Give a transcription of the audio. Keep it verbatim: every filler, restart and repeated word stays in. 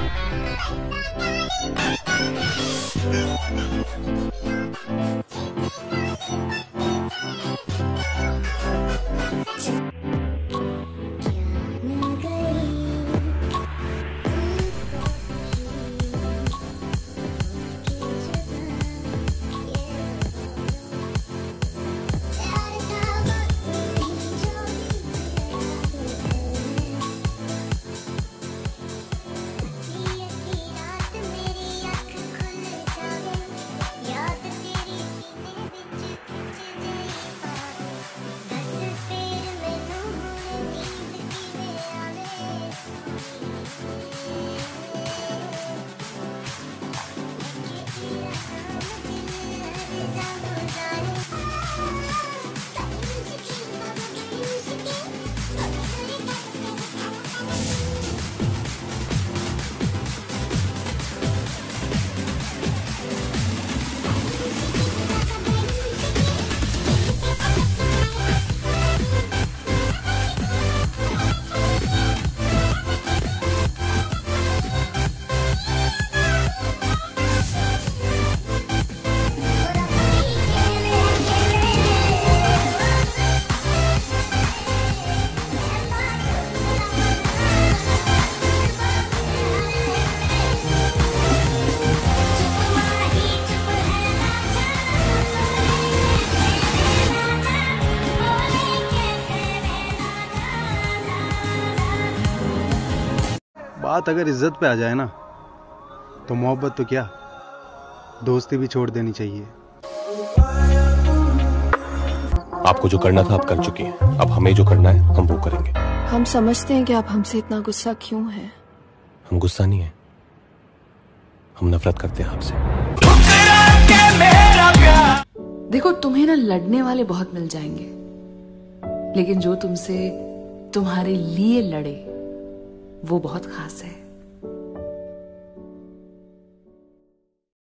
बात अगर इज्जत पे आ जाए ना, तो मोहब्बत तो क्या, दोस्ती भी छोड़ देनी चाहिए। आपको जो करना था आप कर चुकी हैं, अब हमें जो करना है हम वो करेंगे। हम समझते हैं कि आप हमसे इतना गुस्सा क्यों हैं। हम गुस्सा नहीं है, हम नफरत करते हैं आपसे। देखो, तुम्हें ना लड़ने वाले बहुत मिल जाएंगे, लेकिन जो तुमसे तुम्हारे लिए लड़े वो बहुत खास है।